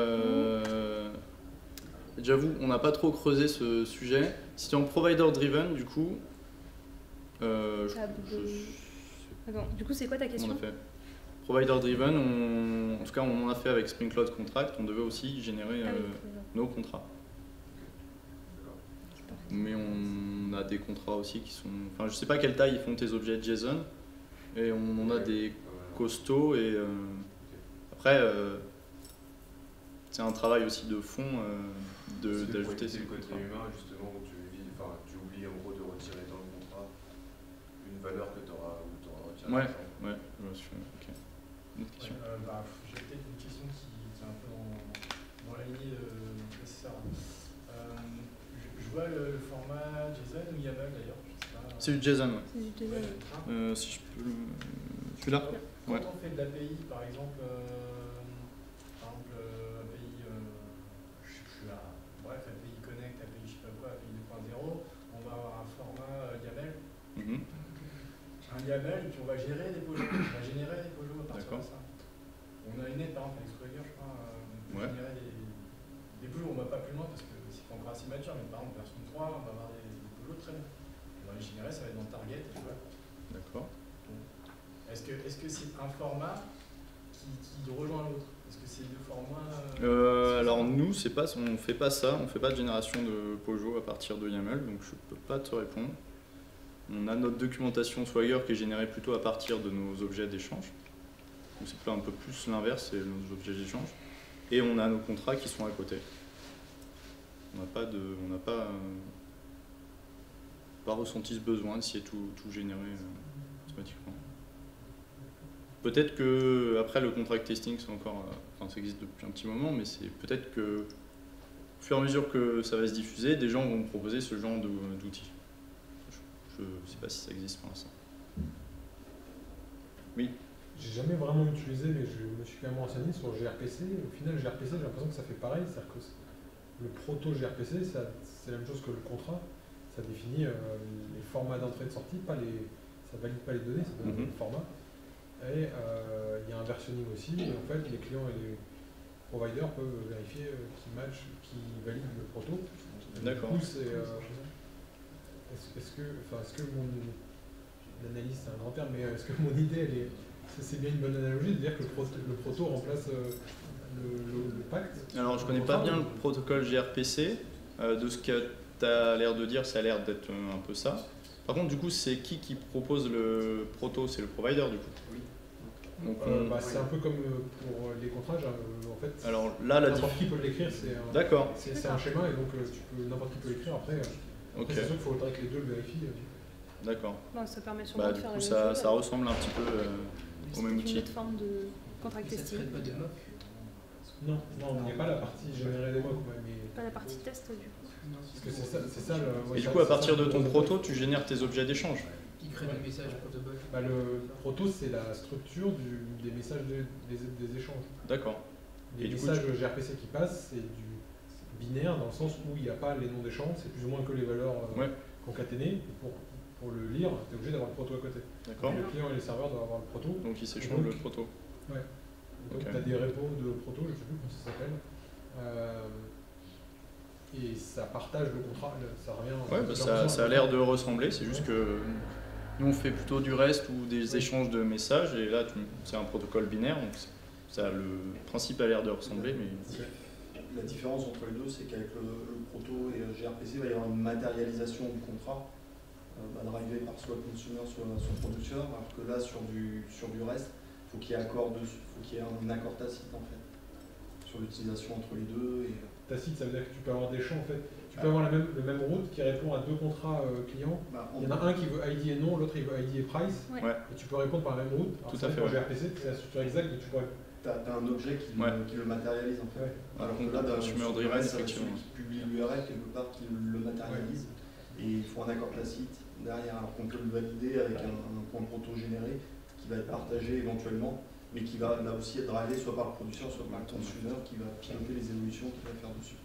j'avoue, on n'a pas trop creusé ce sujet. Si tu es en provider driven, du coup, Attends, du coup, c'est quoi ta question? On a fait provider driven, en tout cas, on en a fait avec Spring Cloud Contract. On devait aussi générer nos contrats. Mais on a des contrats aussi qui sont. Enfin, je sais pas quelle taille ils font tes objets JSON, et on en a des costauds et. Après, c'est un travail aussi de fond d'ajouter ces côté humain, justement, où tu oublies en gros de retirer dans le contrat une valeur que tu auras retirée. Ouais, je me suis. Ok. Une autre question. J'ai peut-être une question qui est un peu dans la lignée de ça. Je vois le format JSON ou YAML d'ailleurs. C'est du JSON, ouais. C'est du JSON. Si je peux. Celui-là. Quand on fait de l'API, par exemple, API, API Connect, API je sais pas quoi, API 2.0, on va avoir un format YAML. Un YAML, et puis on va gérer des POJO. On va générer des POJO à partir de ça. On a une aide, par exemple, avec Swagger, je crois, on peut générer des POJO. On ne va pas plus loin parce que c'est pas encore assez mature, mais par exemple, version 3, on va avoir des POJO très bien. On va les générer, ça va être dans Target, et voilà. D'accord. Est-ce que c'est un format qui rejoint l'autre? Est-ce que c'est deux formats alors nous, on ne fait pas ça, on ne fait pas de génération de POJO à partir de YAML, donc je ne peux pas te répondre. On a notre documentation Swagger qui est générée plutôt à partir de nos objets d'échange. Donc c'est un peu plus l'inverse, c'est nos objets d'échange. Et on a nos contrats qui sont à côté. On n'a pas ressenti ce besoin d'essayer tout générer automatiquement. Peut-être que après le contract testing, c'est encore, ça existe depuis un petit moment, mais c'est peut-être que au fur et à mesure que ça va se diffuser, des gens vont me proposer ce genre d'outils. Je ne sais pas si ça existe pour l'instant. Oui. J'ai jamais vraiment utilisé, mais je me suis quand même renseigné sur gRPC. Au final, gRPC, j'ai l'impression que ça fait pareil, c'est-à-dire que le proto gRPC, c'est la même chose que le contrat. Ça définit les formats d'entrée et de sortie, ça valide pas les données, ça donne le format. Et il y a un versionning aussi, et en fait les clients et les providers peuvent vérifier qui valident le proto. D'accord. Du coup, est-ce que mon analyse, c'est un grand terme, mais est-ce que mon idée, c'est bien une bonne analogie de dire que le proto remplace le pacte? Alors je connais pas bien le protocole gRPC, de ce que tu as l'air de dire, ça a l'air d'être un peu ça. Par contre, du coup, c'est qui propose le proto? C'est le provider, du coup. Oui. Donc, c'est un peu comme pour les contrats, en fait. Alors là, n'importe qui peut l'écrire, D'accord. C'est un schéma et donc n'importe qui peut l'écrire. Après, Okay. C'est sûr qu'il faudrait que les deux le vérifient. D'accord. Bon, ça permet sûrement de Du faire coup, la même chose. ça ressemble un petit peu au même Une outil. autre forme de contract Ça ne testing. traite pas de mock. Non, il n'y a pas la partie générer des mocks, mais Pas la partie test du coup. parce que c'est ça le. Et du coup, à partir de ton proto, tu génères tes objets d'échange. Qui crée des messages protocole. Le proto, c'est la structure des messages des échanges. D'accord. Les Et du coup, messages gRPC qui passent, c'est du binaire dans le sens où il n'y a pas les noms d'échange, c'est plus ou moins que les valeurs concaténées. Et pour le lire, tu es obligé d'avoir le proto à côté. D'accord. Les clients et les serveurs doivent avoir le proto. Donc ils s'échangent le proto. Ouais. Donc Ok. tu as des repos de proto, je ne sais plus comment ça s'appelle. Et ça partage le contrat, ça revient. Ouais, ça a l'air de ressembler, c'est juste que nous on fait plutôt du REST ou des échanges de messages, et là c'est un protocole binaire, donc le principe a l'air de ressembler, mais... La différence entre les deux, c'est qu'avec le proto et le gRPC, il va y avoir une matérialisation du contrat, drivé par soit le consumer, soit son producteur, alors que là, sur du REST, il faut qu'il y ait un accord tacite en fait, sur l'utilisation entre les deux. Tacite, ça veut dire que tu peux avoir des champs en fait. Tu peux avoir le même route qui répond à deux contrats clients. Il y en a un qui veut ID et nom, l'autre il veut ID et price. Ouais. Et tu peux répondre par la même route. Alors, tout à fait. Pour gRPC, c'est la structure exacte, mais tu pourrais. Tu as un objet qui le matérialise en fait. Ouais. Alors que là, consumer driven, effectivement. Celui qui publie l'URL quelque part qui le matérialise. Et il faut un accord tacite derrière, alors qu'on peut le valider avec un point proto généré qui va être partagé éventuellement, mais qui va là aussi être drivé soit par le producteur, soit par le consumer qui va piloter les évolutions qu'il va faire dessus.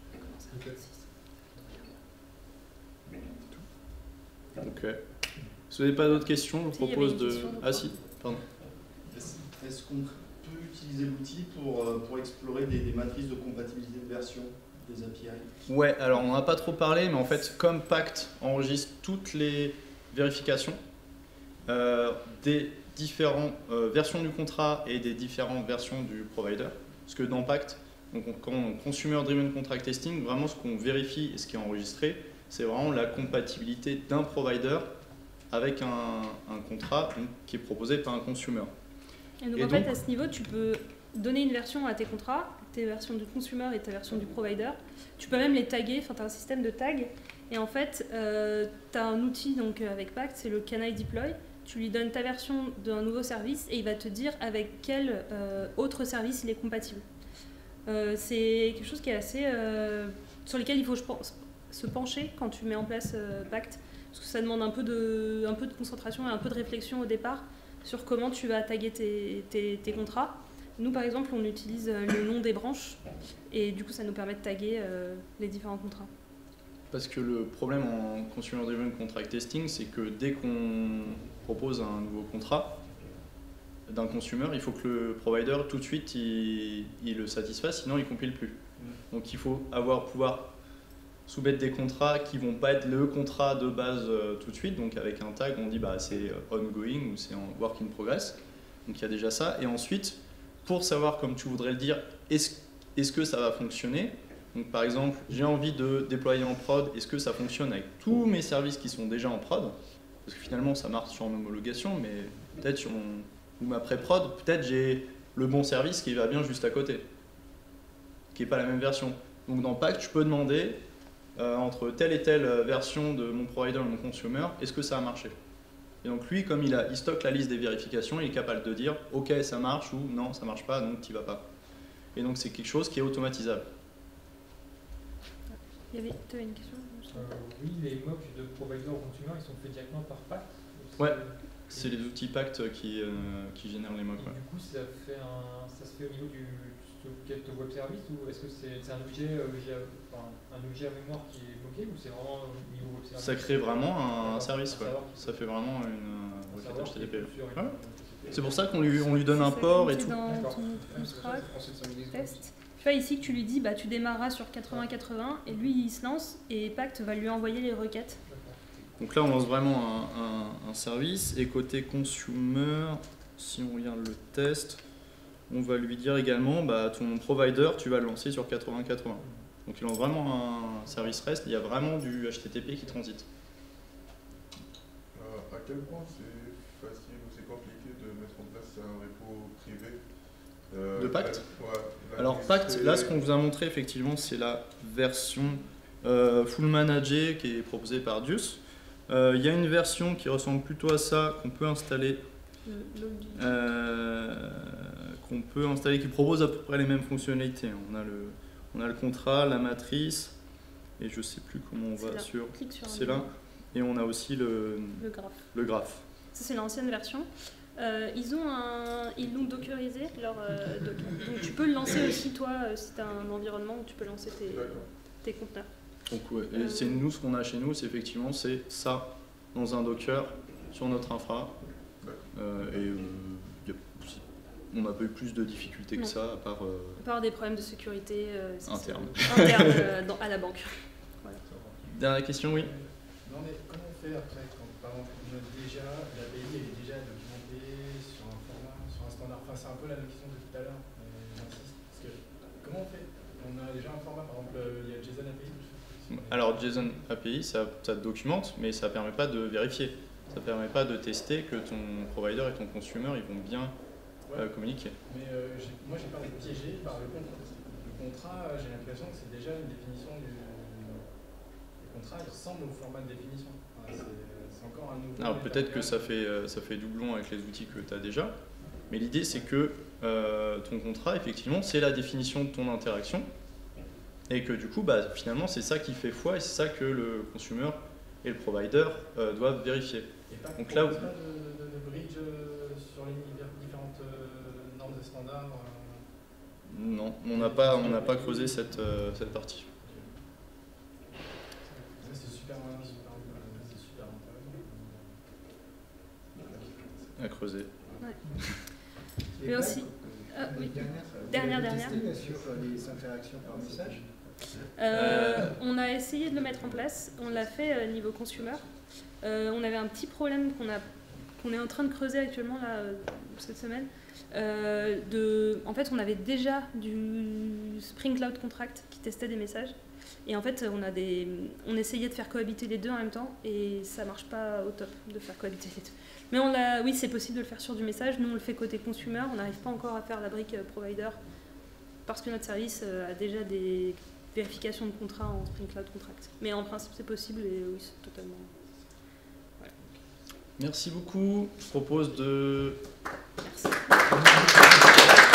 Ok. Si vous n'avez pas d'autres questions, je vous propose de... Ah si, pardon. Est-ce qu'on peut utiliser l'outil pour explorer des matrices de compatibilité de version des API? Ouais, alors on n'en a pas trop parlé, mais en fait, comme Pact enregistre toutes les vérifications des différentes versions du contrat et des différentes versions du provider, parce que dans Pact, quand on Consumer Driven Contract Testing, vraiment ce qu'on vérifie et ce qui est enregistré, c'est vraiment la compatibilité d'un provider avec un contrat qui est proposé par un consumer. Et donc en fait, à ce niveau, tu peux donner une version à tes contrats, tes versions du consumer et ta version du provider. Tu peux même les taguer, tu as un système de tag. Et en fait, tu as un outil donc, avec Pact, c'est le Can I Deploy. Tu lui donnes ta version d'un nouveau service et il va te dire avec quel autre service il est compatible. C'est quelque chose qui est assez... sur lequel il faut, je pense, se pencher quand tu mets en place Pact. Parce que ça demande un peu de concentration et un peu de réflexion au départ sur comment tu vas taguer tes contrats. Nous, par exemple, on utilise le nom des branches et du coup, ça nous permet de taguer les différents contrats. Parce que le problème en Consumer Driven Contract Testing, c'est que dès qu'on propose un nouveau contrat d'un consumer, il faut que le provider, tout de suite, il le satisfasse, sinon il ne compile plus. Donc il faut pouvoir soumettre des contrats qui ne vont pas être le contrat de base tout de suite. Donc avec un tag, on dit c'est ongoing ou c'est en work in progress. Donc il y a déjà ça. Et ensuite, pour savoir, comme tu voudrais le dire, est-ce que ça va fonctionner? Donc par exemple, j'ai envie de déployer en prod, est-ce que ça fonctionne avec tous mes services qui sont déjà en prod? Parce que finalement, ça marche sur mon homologation, mais peut-être sur ma pré-prod, peut-être j'ai le bon service qui va bien juste à côté, qui n'est pas la même version. Donc dans Pact, je peux demander, entre telle et telle version de mon provider et mon consumer, est-ce que ça a marché? Et donc lui, comme il stocke la liste des vérifications, il est capable de dire « Ok, ça marche » ou « Non, ça marche pas, donc tu n'y vas pas ». Et donc c'est quelque chose qui est automatisable. Tu avais une question? Oui, les mocks de provider au consumer, ils sont faits directement par Pact. Ouais, c'est les outils Pact qui génèrent les mocks. Du coup, ça se fait au niveau du stockage web service, ou est-ce que c'est un objet à mémoire qui est bloqué, ou c'est vraiment au niveau web service? Ça crée vraiment un service, quoi. Ça fait vraiment une requête HTTP. Ouais. C'est pour ça qu'on lui donne un port et tout. Dans ton test. Tu vois ici que tu lui dis tu démarreras sur 80-80 et lui il se lance et Pact va lui envoyer les requêtes. Donc là on lance vraiment un service, et côté consumer, si on regarde le test, on va lui dire également ton provider tu vas le lancer sur 80-80. Donc il lance vraiment un service REST, il y a vraiment du HTTP qui transite. À quel point c'est facile ou c'est compliqué de mettre en place un repo privé de Pact? Ouais. Alors Pact, là ce qu'on vous a montré effectivement c'est la version full managée qui est proposée par Dius. Il y a une version qui ressemble plutôt à ça qu'on peut installer, qui propose à peu près les mêmes fonctionnalités. On a le contrat, la matrice, et je sais plus comment on va sur. C'est là. Et on a aussi le graphe. Ça c'est l'ancienne version. Ils l'ont dockerisé leur Docker. Donc tu peux le lancer aussi toi si tu as un environnement où tu peux lancer tes conteneurs. Donc et c'est nous ce qu'on a chez nous, c'est effectivement ça dans un Docker sur notre infra. On n'a pas eu plus de difficultés que ça à part des problèmes de sécurité internes à la banque. Voilà. Dernière question, oui. Non mais comment on fait après quand par exemple l'API est déjà documentée sur un format, sur un standard? Enfin c'est un peu la même question de tout à l'heure, parce que comment on fait? On a déjà un format, par exemple il y a JSON API. Alors JSON API ça documente, mais ça ne permet pas de vérifier. Ça ne permet pas de tester que ton provider et ton consumer ils vont bien communiquer. Mais moi j'ai peur d'être piégé par le contrat. Le contrat, j'ai l'impression que c'est déjà une définition du... Le contrat il ressemble au format de définition. C'est encore un nouveau... Alors peut-être que ça fait doublon avec les outils que tu as déjà, mais l'idée c'est que ton contrat effectivement c'est la définition de ton interaction, et que du coup finalement c'est ça qui fait foi, et c'est ça que le consumer et le provider doivent vérifier. Et pas donc là où... de bridge sur les différentes normes et standards Non, on n'a pas creusé cette partie. C'est super à creuser. Ouais. Mais aussi... oui. Dernière. Sur les interactions par message. On a essayé de le mettre en place, on l'a fait niveau consumer. On avait un petit problème qu'on est en train de creuser actuellement là, cette semaine. En fait, on avait déjà du Spring Cloud Contract qui testait des messages. Et en fait, on essayait de faire cohabiter les deux en même temps, et ça marche pas au top de faire cohabiter les deux. Mais oui, c'est possible de le faire sur du message. Nous, on le fait côté consumer. On n'arrive pas encore à faire la brique provider parce que notre service a déjà des vérifications de contrat en Spring Cloud Contract. Mais en principe, c'est possible, et oui, c'est totalement... Voilà. Merci beaucoup. Je propose de... Merci.